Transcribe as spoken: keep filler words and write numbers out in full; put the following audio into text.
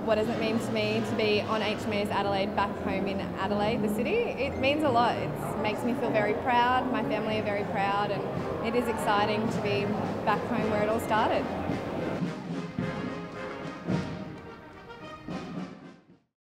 what does it mean to me to be on H M A S Adelaide back home in Adelaide, the city? It means a lot. It makes me feel very proud. My family are very proud, and it is exciting to be back home where it all started.